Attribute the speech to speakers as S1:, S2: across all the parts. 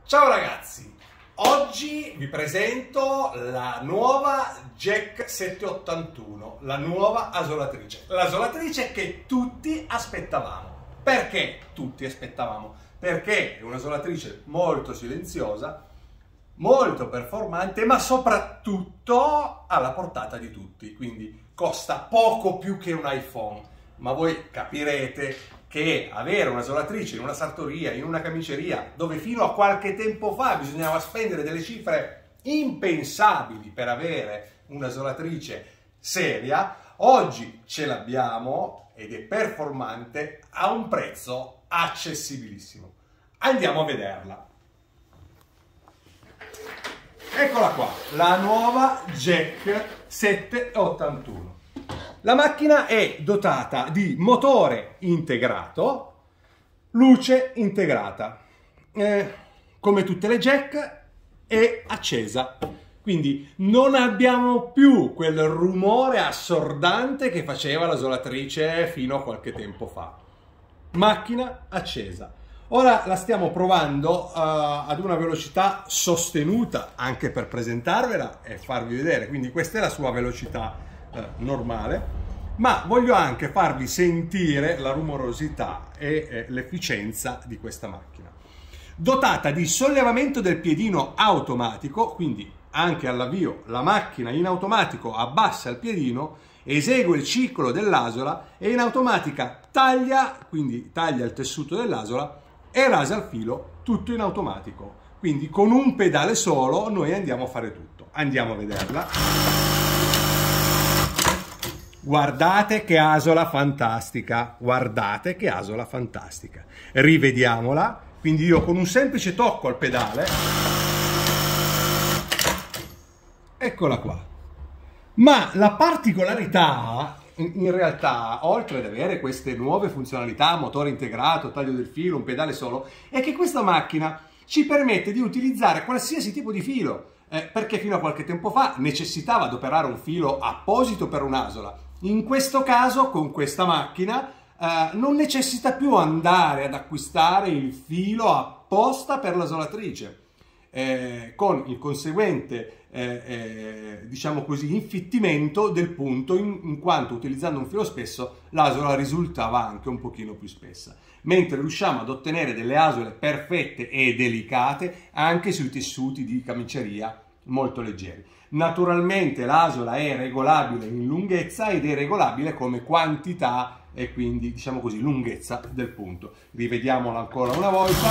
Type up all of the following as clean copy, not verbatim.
S1: Ciao ragazzi, oggi vi presento la nuova Jack 781, la nuova asolatrice. L'asolatrice che tutti aspettavamo. Perché tutti aspettavamo? Perché è un'asolatrice molto silenziosa, molto performante, ma soprattutto alla portata di tutti. Quindi costa poco più che un iPhone. Ma voi capirete che avere un'asolatrice in una sartoria, in una camiceria, dove fino a qualche tempo fa bisognava spendere delle cifre impensabili per avere un'asolatrice seria, oggi ce l'abbiamo ed è performante a un prezzo accessibilissimo. Andiamo a vederla. Eccola qua, la nuova Jack 781. La macchina è dotata di motore integrato, luce integrata. Come tutte le Jack è accesa, quindi non abbiamo più quel rumore assordante che faceva l'asolatrice fino a qualche tempo fa. Macchina accesa. Ora la stiamo provando ad una velocità sostenuta, anche per presentarvela e farvi vedere, quindi questa è la sua velocità normale, ma voglio anche farvi sentire la rumorosità e l'efficienza di questa macchina. Dotata di sollevamento del piedino automatico, quindi anche all'avvio la macchina in automatico abbassa il piedino, esegue il ciclo dell'asola e in automatica taglia, quindi taglia il tessuto dell'asola e rasa il filo, tutto in automatico. Quindi con un pedale solo noi andiamo a fare tutto. Andiamo a vederla. Guardate che asola fantastica, guardate che asola fantastica. Rivediamola, quindi io con un semplice tocco al pedale, eccola qua. Ma la particolarità, in realtà, oltre ad avere queste nuove funzionalità, motore integrato, taglio del filo, un pedale solo, è che questa macchina ci permette di utilizzare qualsiasi tipo di filo, perché fino a qualche tempo fa necessitava adoperare un filo apposito per un'asola. In questo caso, con questa macchina, non necessita più andare ad acquistare il filo apposta per l'asolatrice, con il conseguente, diciamo così, infittimento del punto, in quanto utilizzando un filo spesso l'asola risultava anche un pochino più spessa, mentre riusciamo ad ottenere delle asole perfette e delicate anche sui tessuti di camiceria molto leggeri. Naturalmente l'asola è regolabile in lunghezza ed è regolabile come quantità e quindi, diciamo così, lunghezza del punto. Rivediamola ancora una volta.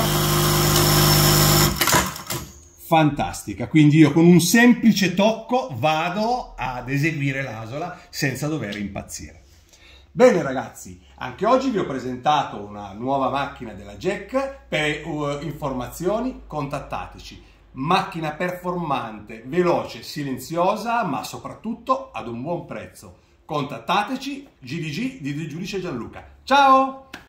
S1: Fantastica, quindi io con un semplice tocco vado ad eseguire l'asola senza dover impazzire. Bene ragazzi, anche oggi vi ho presentato una nuova macchina della Jack. Per informazioni contattateci. Macchina performante, veloce, silenziosa, ma soprattutto ad un buon prezzo. Contattateci, GDG di Giudice Gianluca. Ciao!